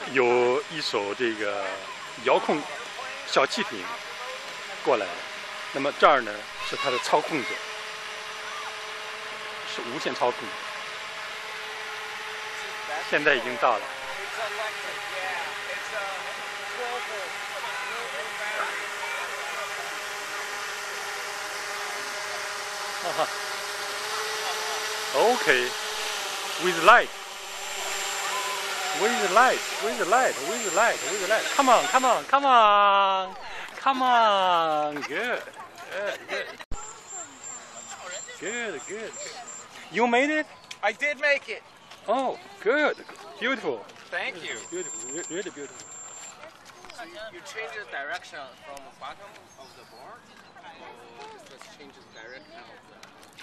有一艘这个遥控小汽艇过来了。那么这儿呢是它的操控者，是无线操控的。现在已经到了。哈哈。Okay, with light. With the light, with the light, with the light, with the light. Come on, come on, come on, come on. Good, good, good. Good, good. You made it? I did make it. Oh, good. Beautiful. Thank you. Beautiful, really beautiful. So you change the direction from the bottom of the board. Just change the direction of the.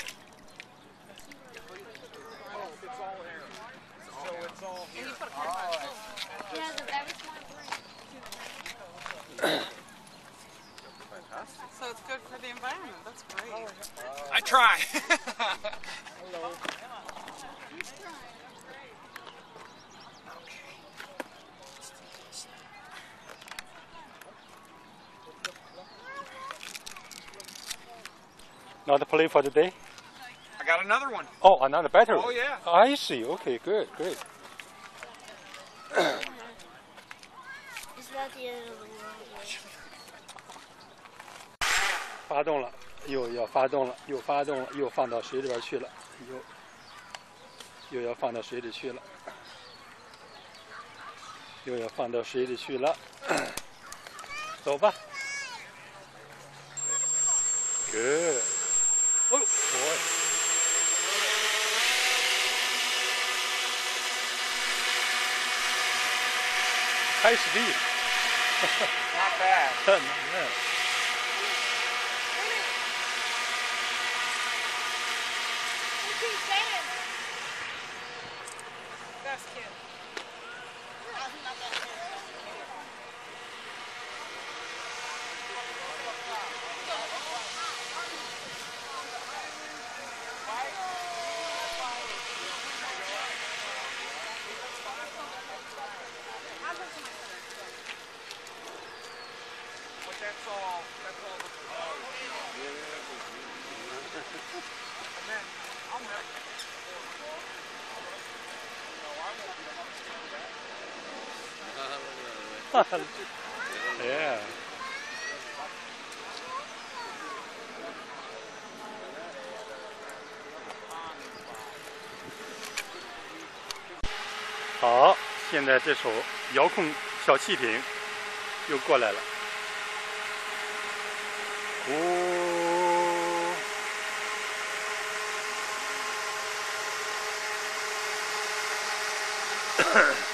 Oh, it's all air. So it's all here. He has a very smart brain. Fantastic. So it's good for the environment. That's great. I try. Hello. Not play for today? I got another one. Oh, another battery. Oh, yeah. I see. Okay, good, good. Is that the end of the world? 发动了，又要发动了，又发动了，又放到水里边去了，又要放到水里去了，又要放到水里去了。走吧。Good. Oh boy. High speed. Not bad. Not bad. Best kid. But that's all. And then I'm next. Yeah. "好，现在这艘遥控小汽艇又过来了。哦。